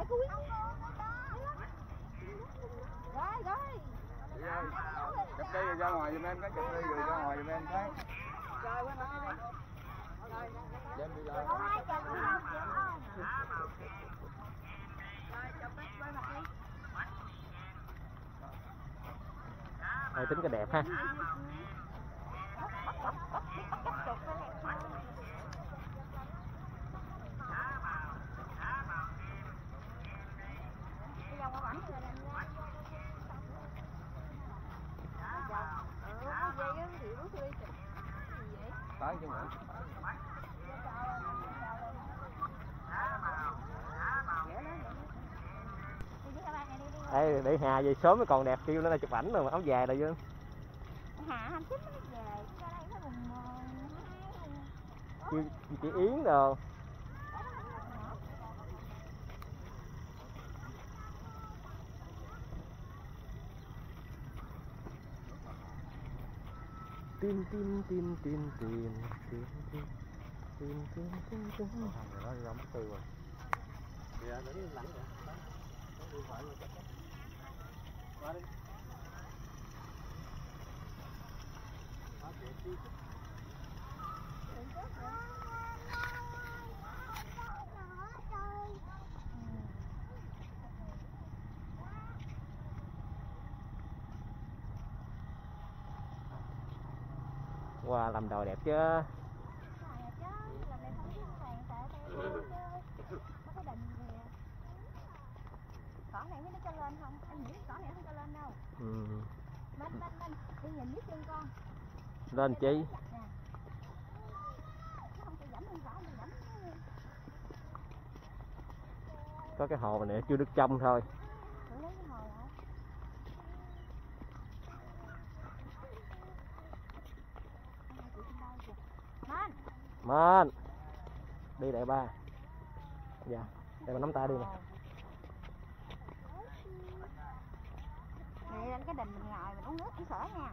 Chụp đi rồi ra ngoài giùm em cái, chụp đi rồi ra ngoài giùm em cái. Đây tính cái đẹp ha. Tới chứ nữa. Đây để Hà về sớm mới còn đẹp, kêu nó là chụp ảnh rồi mà áo dài rồi chứ. Hà hành chính nó về ra đây nó Kêu chị Yến đồ. Tin tin tin tin tin tin tin tin tin tin tin. Thằng này nó giống từ rồi. Dạ, để lẳng rồi. Đi khỏi rồi. Qua đi. Wow, làm đồ đẹp chứ. Cỏ này nó cho lên không? Em nghĩ cỏ này không cho lên đâu. Bên đi nhìn dưới chân con. Lên chi? Có cái hồ này chưa được trông thôi. Man. Đi đại ba. Dạ. Đây mà nắm tay đi nè. Đi lên cái đình mình ngồi mình uống nước cũng sợ nha.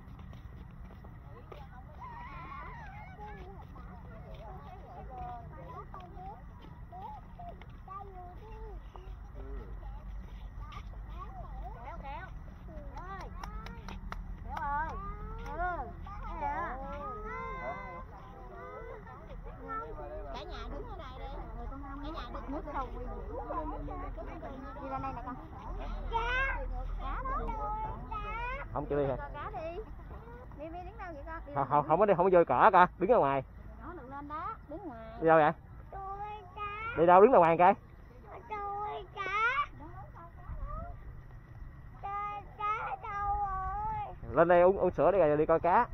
Kéo kéo. Ơi. Kéo ơi. Cả nhà đứng ở đây đi. Cả nhà đứng nước đâu quy đi ra đây nè con. Cá. Cá đó. Không chịu đi hả? Cá đi. Mi đứng đâu vậy con? Không có đi, không có vô cỏ coi, đứng ở ngoài. Nó đừng lên đó, đứng ngoài. Đi đâu vậy? Đi đâu, đứng ở ngoài coi. Lên đây uống sữa đi rồi đi coi cá.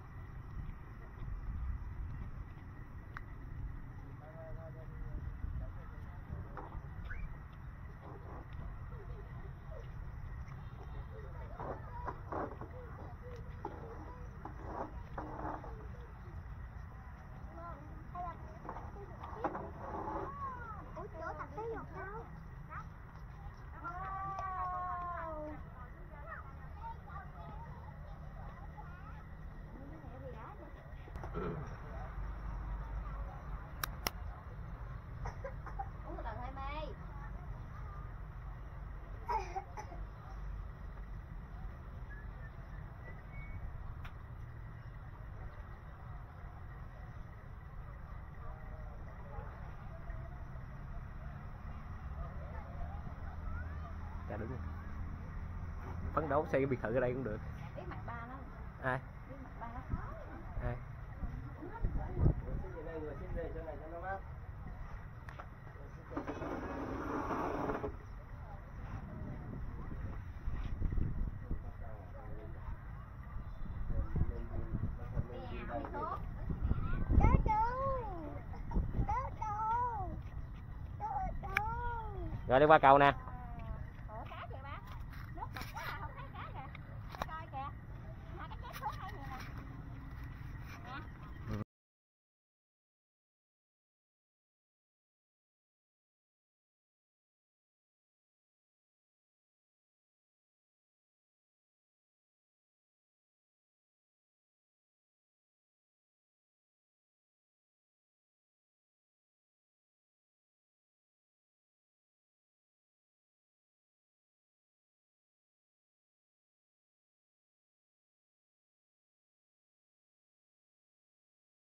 Dạ đúng rồi. Phấn đấu xây cái biệt thự ở đây cũng được. Biết mặt ba nó. Ai? Biết mặt ba nó. Ai? Rồi đi qua cầu nè.